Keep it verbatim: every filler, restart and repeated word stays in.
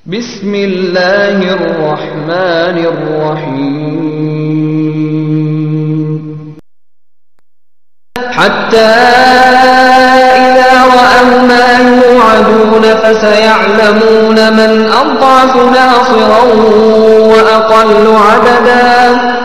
بسم الله الرحمن الرحيم حتى إذا رأوا ما يوعدون فسيعلمون من أضعف ناصرا وأقل عددا